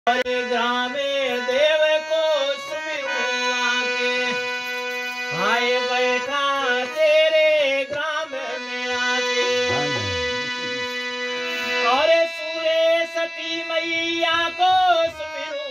ग्रामे देव को सुमिरुआ के आए बैठा तेरे ग्राम में आके। और सूरे सती मैया को सुमिरू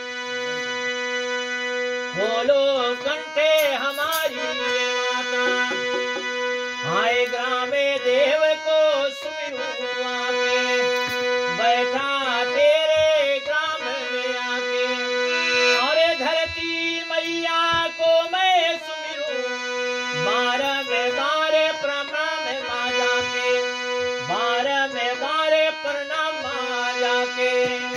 खोलो कंठे हमारी माता। आए ग्रामे देव को सुमिरुआ के बैठा तेरे ग्राम में आके। और धरती मैया को मैं सुमिरू बारह में बारे प्रणाम माँ जाके। बारह में बारे प्रणाम माँ जाके।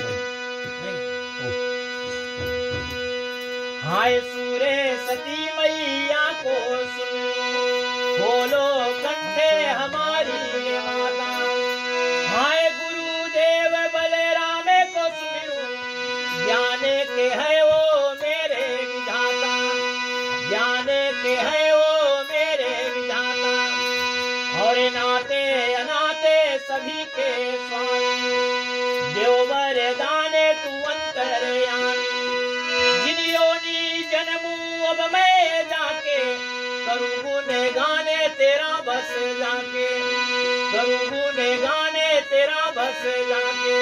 हाय सूरे सती मैया को सुनो खोलो कंठे हमारी माता। हाय गुरुदेव बलराम को सुमिरू जाने के है वो मेरे विधाता। जाने के है वो मेरे विधाता। और नाते अनाते सभी के स्वामी देव वरदाने तू अंतर्यामी। जिन योनि जन्मू अब मैं जाके करूँ गुण गाने तेरा बस जाके। करूँ गुण गाने तेरा बस जाके।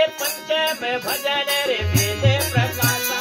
हाय पंचम भजन रे वेद प्रकाशा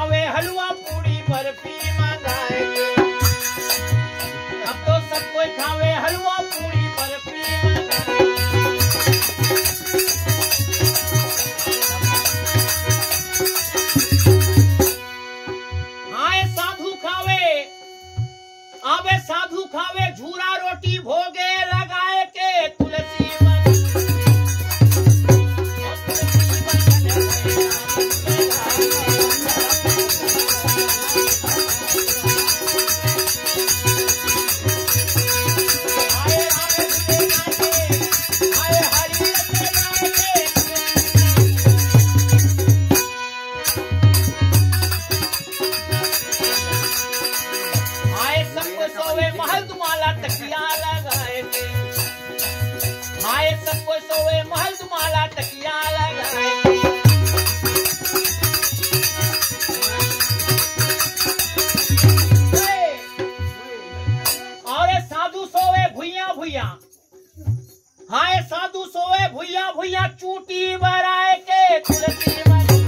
खावे हलवा पूरी बर्फी मंगाएंगे। अब तो सब कोई खावे हलवा पूरी बर्फी मंगाएंगे। हाँ साधु खावे, आवे साधु खावे झूरा रोटी भोगे लगाए के तुलसी तकिया लगाए थे। हाय सबको सोए महल तुम्हारा तकिया लगाए थे। और साधु सोए भुइया भुइया, हाय साधु सोए भुइया भुइया चूटी बराए के तुलसी